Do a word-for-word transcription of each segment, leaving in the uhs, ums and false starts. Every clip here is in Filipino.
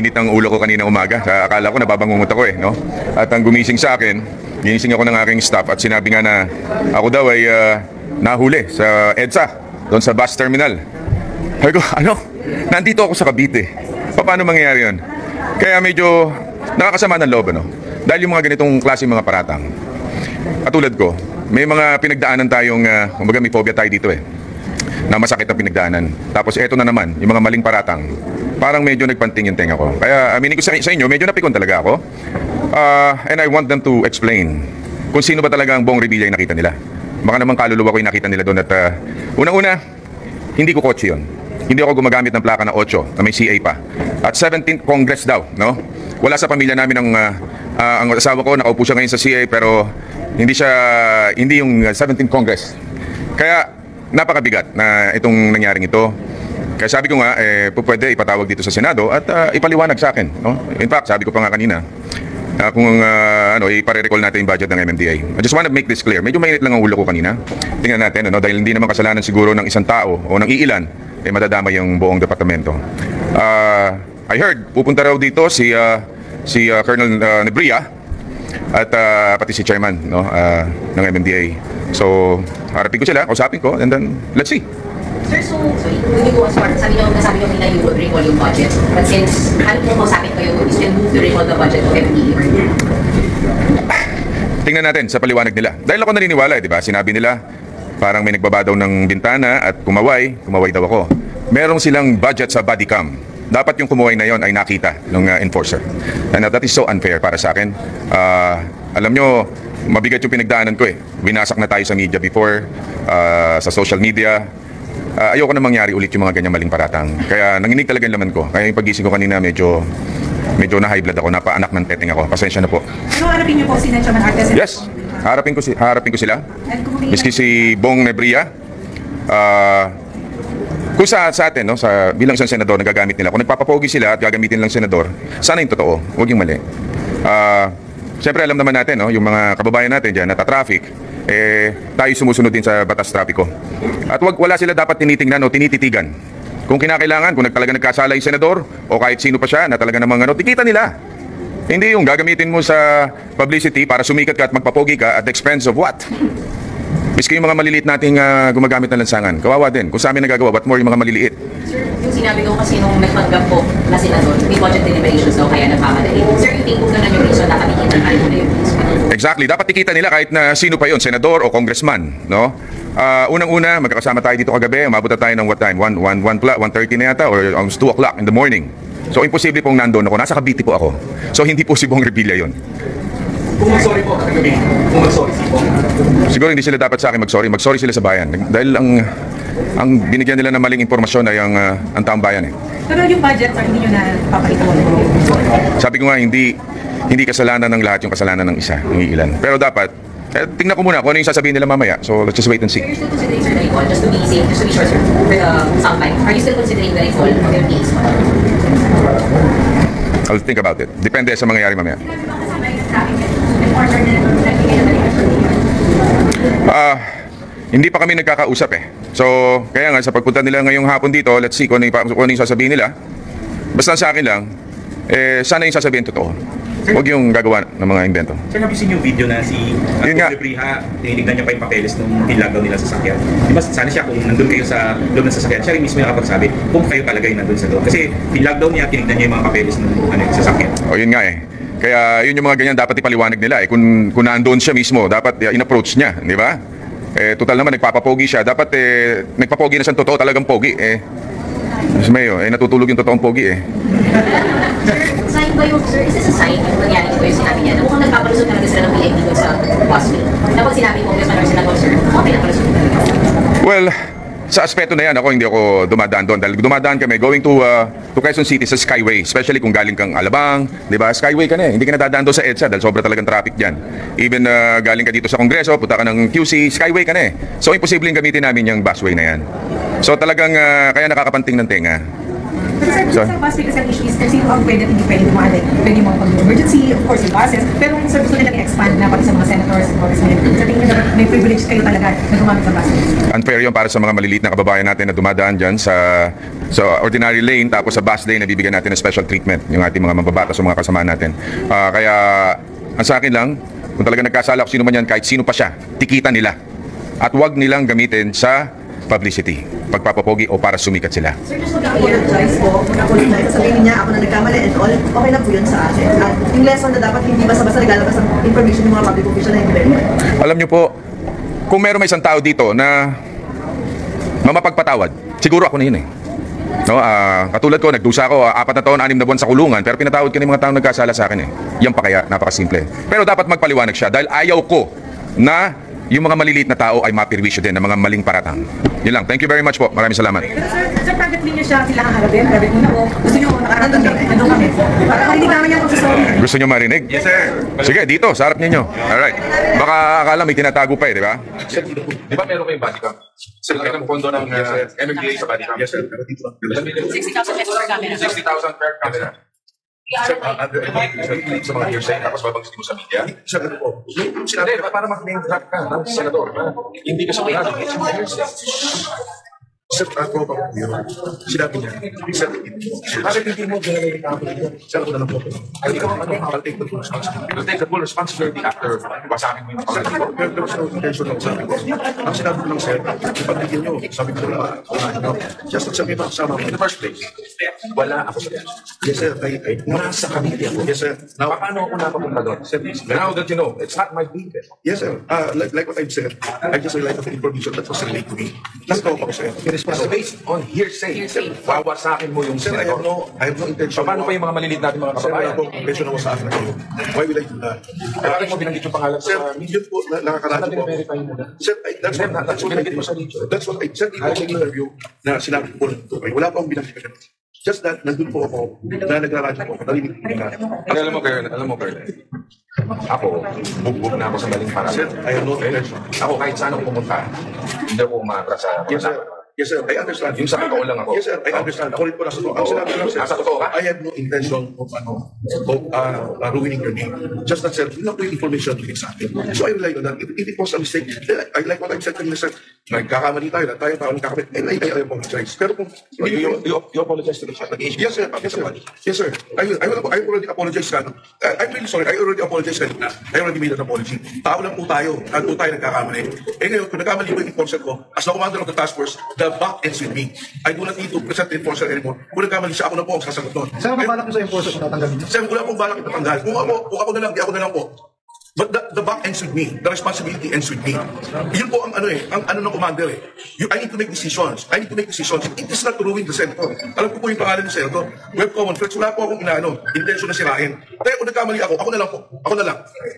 mainit ang ulo ko kanina umaga. Sa akala ko nababangungot ako eh, no? At ang gumising sa akin, ginising ako ng aking staff at sinabi nga na ako daw ay uh, nahuli sa EDSA, doon sa bus terminal. Sabi ko, ano? Nandito ako sa Cavite. Paano mangyayari yun? Kaya medyo nakakasama ng loob, ano? Dahil yung mga ganitong klase mga paratang. Katulad ko, may mga pinagdaanan tayong, uh, kumbaga may phobia tayo dito eh, na masakit na pinagdaanan. Tapos eto na naman, yung mga maling paratang. Parang medyo nagpanting yung tenga ko. Kaya aminin ko sa, sa inyo, medyo napikon talaga ako. Uh, and I want them to explain kung sino ba talaga ang Bong Revilla yung nakita nila. Baka naman kaluluwa ko yung nakita nila doon at uh, unang-una, hindi ko kotse yun. Hindi ako gumagamit ng plaka na eight na may C A pa. At seventeenth Congress daw, no? Wala sa pamilya namin ang, uh, uh, ang asawa ko, nakaupo siya ngayon sa C A pero hindi siya, hindi yung seventeenth Congress. Kaya napakabigat na itong nangyaring ito. Kaya sabi ko nga, eh, pwede ipatawag dito sa Senado at uh, ipaliwanag sa akin, no? In fact, sabi ko pa nga kanina, uh, kung uh, ano, ipare-recall natin yung budget ng M M D A. I just want to make this clear. Medyo mainit lang ang ulo ko kanina. Tingnan natin, ano, dahil hindi naman kasalanan siguro ng isang tao o ng iilan, eh madadama yung buong departamento. Uh, I heard, pupunta raw dito si uh, si uh, Colonel uh, Nebria at uh, pati si Chairman, no, uh, ng M M D A. So, harapin ko sila, kausapin ko, and then let's see. Sir, so, sorry, hindi ko aswar, sabi nyo, nasabi nyo nila you would recall yung budget. But since, halos mo kausapin kayo, you still move to recall the budget of M D A. Tingnan natin sa paliwanag nila. Dahil ako naniniwala, eh, di ba? Sinabi nila, parang may nagbaba daw ng bintana at kumaway, kumaway daw ako. Merong silang budget sa body cam. Dapat yung kumuway na yon ay nakita ng uh, enforcer. And uh, that is so unfair para sa akin. Uh, alam nyo, mabigat yung pinagdaanan ko eh. Winasak na tayo sa media before, uh, sa social media. Uh, ayoko na mangyari ulit yung mga ganyang maling paratang. Kaya nanginig talaga yung laman ko. Kaya yung pagising ko kanina medyo medyo na high blood ako, napaanak ng teteng ako. Pasensya na po. Pero harapin niyo po si Chairman Artes? Yes, harapin ko, si, harapin ko sila. Miski si Bong Nebria. Uh, kung sa, sa atin, no, sa, bilang isang senador, nagagamit nila. Kung nagpapapogi sila at gagamitin lang senador, sana yung totoo, huwag yung mali. Uh, Siyempre alam naman natin, no, yung mga kababayan natin dyan, natatraffic, eh, tayo sumusunod din sa batas trapiko. At wag, wala sila dapat tinitingnan o tinititigan. Kung kinakailangan, kung talaga nagkasala yung senador o kahit sino pa siya na talaga namang ano, tikita nila. Hindi yung gagamitin mo sa publicity para sumikat ka at magpapogi ka at the expense of what? Miski yung mga maliliit nating uh, gumagamit ng lansangan. Kawawa din. Kung sa amin nagagawa, what more yung mga maliliit? Sir, yung sinabi ko kasi nung nagpanggap po na senador, may budget deliberations daw kaya nagpamadali. Sir, yung think ko na yung reason dapat ikita na rin na yung Exactly. Dapat ikita nila kahit na sino pa yon, senador o congressman, no? Uh, unang-una, magkakasama tayo dito kagabi. Umabot na tayo ng what time? one thirty na yata or almost two o'clock in the morning. So, imposible pong nandoon ako. Nasa Cavite po ako. So, hindi po si Bong Revilla yun. Kung mag-sorry po kagabi, kung mag-sorry si Bong. Siguro hindi sila dapat sa akin mag-sorry. Mag-sorry sila sa bayan. Dahil ang ang binigyan nila ng maling impormasyon ay ang, uh, ang taong bayan eh. Pero yung budget, sir, hindi nyo na papakita mo. Sabi ko nga, hindi hindi kasalanan ng lahat yung kasalanan ng isa, ng ilan. Pero dapat, eh, tingnan ko muna kung ano yung sasabihin nila mamaya. So, let's just wait and see. Are you still considering, sir, the recall, just to be safe, just to be sure, sir, for the sometime, are you still considering the recall of M D A's budget? I'll think about it. Depende sa mangyayari mamaya. Ah, uh, hindi pa kami nagkakausap eh. So, kaya nga sa pagpunta nila ngayong hapon dito, let's see kung ano yung, kung ano yung sasabihin nila. Basta sa akin lang, eh, sana yung sasabihin totoo. Huwag yung gagawa ng mga invento. Sir, nabisin yung video na si Yun nga. Briha, tinignan niya pa yung papeles nung tinlagaw nila sa sakyan. Di ba, sana siya kung nandun kayo sa loob ng sasakyan, siya rin mismo yung nakapagsabi kung kayo talaga yung nandun sa loob. Kasi tinlagaw niya, tinignan niya yung mga papeles ng ano, sa sakyan. O yun nga eh. Kaya yun yung mga ganyan dapat ipaliwanag nila eh. Kung, kung nandoon siya mismo, dapat uh, in-approach niya, di ba? Eh, total naman, nagpapapogi siya. Dapat eh, nagpapogi na siyang totoo, talagang pogi eh. Mas mayo, eh, natutulog yung totoong pogi eh. Sir, sign ba yung, sir, is this a sign yung nangyari ko yung sinabi niya? Na mukhang nagpapalusot talaga sila ng V I P doon sa busway. Tapos sinabi ko, Congressman or Senator, sir, okay na palusot talaga. Well, sa aspeto na yan, ako hindi ako dumadaan doon. Dahil dumadaan kami going to uh, to Quezon City sa Skyway. Especially kung galing kang Alabang, di ba? Skyway ka na eh. Hindi ka nadadaan doon sa EDSA dahil sobra talagang traffic dyan. Even uh, galing ka dito sa Kongreso, punta ka ng Q C, Skyway ka na eh. So, imposibleng gamitin namin yung busway na yan. So, talagang uh, kaya nakakapanting ng tenga. Pero sir, So- sa bus because ang issue is kung sino ang pwede at hindi pwede dumali. Pwede yung mga pag-emergency, of course, yung buses. Pero kung sir gusto nila i-expand na pati sa mga senators, congressmen, sa tingin nyo may privilege kayo talaga na gumamit sa buses. Unfair yun para sa mga maliliit na kababayan natin na dumadaan dyan sa sa ordinary lane, tapos sa bus lane na bibigyan natin ng special treatment yung ating mga mababatas o mga kasama natin. Ah, kaya ang sa akin lang, kung talaga nagkasala kung sino man yan, kahit sino pa siya, tikitan nila. At wag nilang gamitin sa publicity, pagpapapogi o para sumikat sila. Sir, just mag-apologize po. Mag-apologize. Sabihin niya, ako na nagkamali and all. Okay na po yun sa akin. At yung lesson na dapat hindi basta-basta naglalabas ng information ng mga public official na hindi verify. Alam niyo po, kung meron may isang tao dito na mamapagpatawad, siguro ako na yun eh. No, ah, katulad ko, nagdusa ako, ah, apat na taon, anim na buwan sa kulungan, pero pinatawad ka ng mga taong nagkasala sa akin eh. Yan pa kaya, napakasimple. Pero dapat magpaliwanag siya dahil ayaw ko na yung mga maliliit na tao ay mapirwisyo din ng mga maling paratang. Yun lang. Thank you very much po. Maraming salamat. Pero sir, sa private linya siya, sila ang harapin, private mo na po. Gusto nyo nakarap kami, nandun kami. Para marinig namin yung pagsasabi. Gusto nyo marinig? Yes, sir. Sige, dito, sa harap ninyo. Alright. Baka akala may tinatago pa eh, di ba? Di ba meron kayong body cam? Sir, kailang pondo ng uh, M M D A sa body cam? Yes, sir. Pero dito lang. sixty thousand pesos per camera. sixty thousand per camera. Sir, uh, under Sa mga hearsay, tapos babanggitin mo sa media. Sir, ano po? Yung Hindi, sinabi para mag-name drop ka ng senador. ha? Hindi ka sa mga hearsay. Sir, ako pa po yun. Sinabi niya, sir, Bakit hindi mo ginagay yung camera niya? sir, ako na lang po. Hindi ka ano, I'll take the full responsibility. You'll take the full responsibility after basagin mo yung pangalan mo. Pero there was no intention na sabi ko. Ang sinabi ko lang, sir, ipagbigyan niyo. Sabi ko lang, ano, just at sabi mo kasama In the mo. first place, wala ako sa Yes, sir. I, I, nasa kamilya ko. yes, sir. Now, Paano ako napapunta doon? Now that you know, it's not my business. yes, sir. Uh, like, like what I've said, I just relied on the information that was relayed to me. That's all ako, sir. It's based on hearsay. Hearsay. Wawasakin mo yung Sir, I have senador. no, I have no intention. Paano pa yung mga maliliit natin mga Sir, wala kababayan? pong intention na sa akin na kayo. Why will I do that? Bakit mo binanggit yung pangalan Sir, sa media? yun po, na, nakakaradyo Sana po. ako. verify mo na. Sir, I, that's what, Hindi, that's what I binanggit did. mo sa video. That's what I said in the interview na sinabi ko po ng tukay. Wala pa akong binanggit ka. Just that, nandun po ako, na nagraradyo po ako, narinig ko na. Alam mo, Kern, alam mo, Kern, ako, bugbog na ako sa maling paraan. Sir, I have no intention. Ako, kahit saan ako pumunta, hindi ako umatras sa Yes, sir. Yes, sir. I understand. Yung sa totoo lang ako. Yes, sir. I understand. Ako rin po nasa totoo. Ang sinabi ko lang, sir. Nasa totoo ka? I have no intention of, ano, of uh, uh, ruining your name. Just that, sir, yun lang po yung information you sa akin. So I rely on that. If, if it was a mistake, then I, I like what I said kanina, sir. Nagkakamali tayo, lahat tayo, parang nagkakamali. And I, I, I apologize. Pero kung... You, you, you, you apologize to the chat. Yes, sir. Yes, sir. Yes, sir. I will, I will, I already apologize ka. I, I'm really sorry. I already apologize kanina. I already made an apology. Tao lang po tayo. Lahat po tayo nagkakamali. Eh ngayon, kung nagkamali po yung enforcer ko, as the commander of the task force, the buck ends with me. I do not need to present the enforcer anymore. Kung nagkamali siya, ako na po ang sasagot doon. Saan ang balak mo sa enforcer kung tatanggalin niyo? Sir, wala pong balak itatanggal. Kung ako, kung ako na lang, di ako na lang po. But the, the buck ends with me. The responsibility ends with me. Yun po ang ano eh, ang ano ng commander eh. You, I need to make decisions. I need to make decisions. It is not to ruin the senator. Alam ko po yung pangalan ng senator. We have common friends. Wala po akong inaano, intention na sirain. Kaya kung nagkamali ako, ako na lang po. Ako na lang.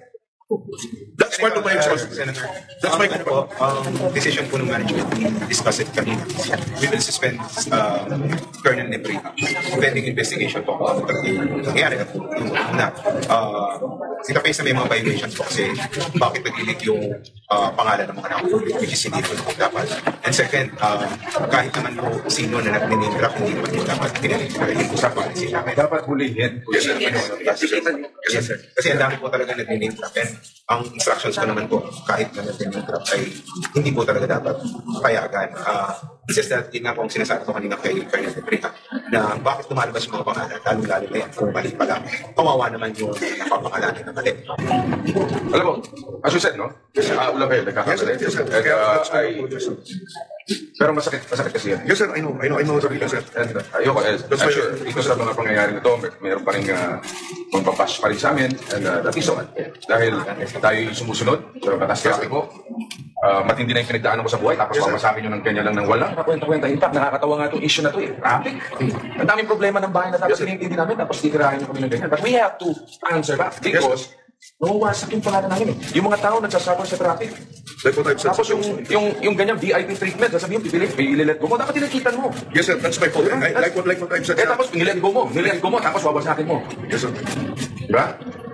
That's part of my responsibility. Senator, That's my ano po, um, decision po ng management, discuss it kanina. We will suspend uh, Colonel Nebrita pending investigation po kung ano talaga yung nangyari na po. Yung una, uh, sila pa may mga violations po kasi bakit nag-leak yung uh, pangalan ng mga nakapulip, which is hindi po dapat. And second, uh, kahit naman po sino na nag-name drop, hindi naman yung dapat pinalik ko yung usapan sila. Dapat hulihin. Yes, sir. Yes, sir. Kasi ang dami po talaga nag-name drop. And ang instructions ko naman po, kahit na nag-name drop ay hindi po talaga dapat payagan. Uh, it's just that, yun nga po ang sinasabi ko kanina kay Colonel Nebrita, na bakit lumalabas yung mga pangalan, lalo-lalo na yan, kung mali pa lang. Kawawa naman yung napapangalanan na mali. Alam mo, as you said, no? Uh, ulang kayo, nagkakamali. Yes, sir. And, uh, I, pero masakit, masakit kasi yan. Yes, sir. I know. I know. I know. Sorry, sir. And uh, ayoko, eh, I'm sure, ito sa mga pangyayari na to, may, mayroon pa rin uh, magpapash pa rin sa amin, and uh, that is so. Dahil tayo sumusunod sa batas trafiko, uh, matindi na yung pinagdaanan ko sa buhay, tapos Yes, sir. papasabi nyo ng kanya lang ng walang kakwenta-kwenta. In fact, nakakatawa nga itong issue na to eh. Traffic. Ang daming problema ng bahay na tapos pinintindi namin, tapos titirahin nyo kami ng ganyan. But we have to answer back because nawawasak yung pangalan namin eh. Yung mga tao nagsasuffer sa traffic. Like what I've said. Tapos yung, yung, yung ganyan V I P treatment, sasabihin, pipilit, ililet go mo, dapat tinakitan mo. Yes, sir. That's my fault. I, like what like what I've said. Eh tapos nilet go mo, nilet go mo, tapos wawasakin mo. Yes, sir. Diba?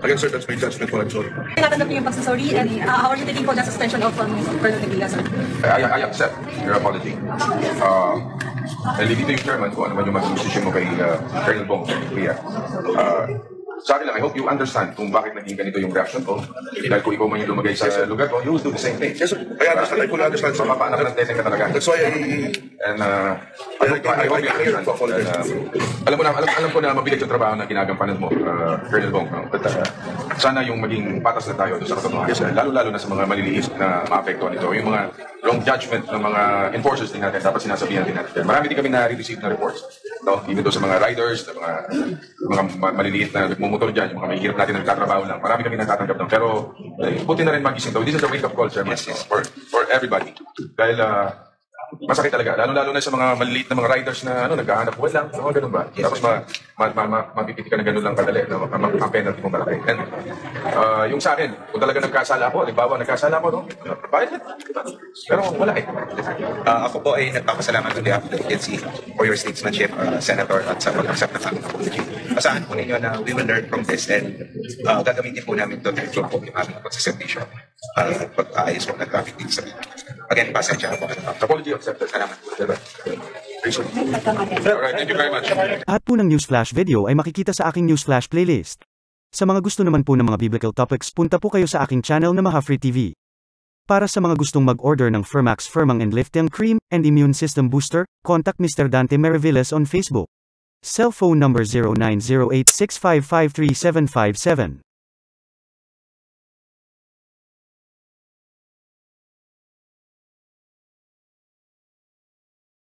Again, sir, that's my judgment po. I'm sorry. Tinatanggap niyo yung pagsasorry and uh, how are you taking po the suspension of um, Colonel Nevilla, sir? I, I accept your apology. Uh, I leave it to you, Chairman, kung ano man yung maging decision mo kay uh, Colonel Bong. Kuya. Uh, sa akin lang, I hope you understand kung bakit naging ganito yung reaction ko. Dahil kung ikaw man yung lumagay sa lugar ko, you will do the same thing. Yes, sir. I understand. I fully understand, sir. Mapapaanak ng tete ka talaga. That's why I... And uh, I hope, I hope you understand. And, uh, alam mo na, alam, alam ko na mabigat yung trabaho na ginagampanan mo, uh, Colonel Bong. No? But uh, sana yung maging patas na tayo doon sa katotohanan. Yes, sir. Lalo-lalo na sa mga maliliit na maapektuhan nito. Yung mga wrong judgment ng mga enforcers din natin, dapat sinasabihan din natin. Marami din kami na-receive na reports. No? Even doon sa mga riders, na mga, mga maliliit na nagmumotor dyan, yung mga may hirap natin nagtatrabaho lang. Marami kami nagtatanggap ng. Pero eh, buti na rin magising daw. This is a wake-up call, sir, yes, yes. For, for everybody. Dahil uh, masakit talaga. Lalo-lalo na sa mga maliliit na mga riders na ano, naghahanap buwan lang. Mga ganun ba? Yes, tapos ma, ma, ma, ma, mapipiti ka na ganun lang kadali. No? Ang penalty mo malaki. And uh, yung sa akin, kung talaga nagkasala ako, halimbawa nagkasala ako, no? Bakit? Pero wala eh. Uh, ako po ay nagpapasalamat on behalf of the agency for your statesmanship, uh, Senator, at sa pag-accept ng aming apology. Asahan po ninyo na we will learn from this and uh, gagamitin po namin ito to improve po yung aming pagsaservisyo uh, at pag-aayos po ng traffic dito sa again, pasensya na po. Apology accepted. Salamat po. Alright, thank you very much. At po ng Newsflash video ay makikita sa aking Newsflash playlist. Sa mga gusto naman po ng mga biblical topics, punta po kayo sa aking channel na Mahafree T V. Para sa mga gustong mag-order ng Fermax Firmang and Lifting Cream and Immune System Booster, contact Mister Dante Maravillas on Facebook. Cell phone number zero nine zero eight six five five three seven five seven.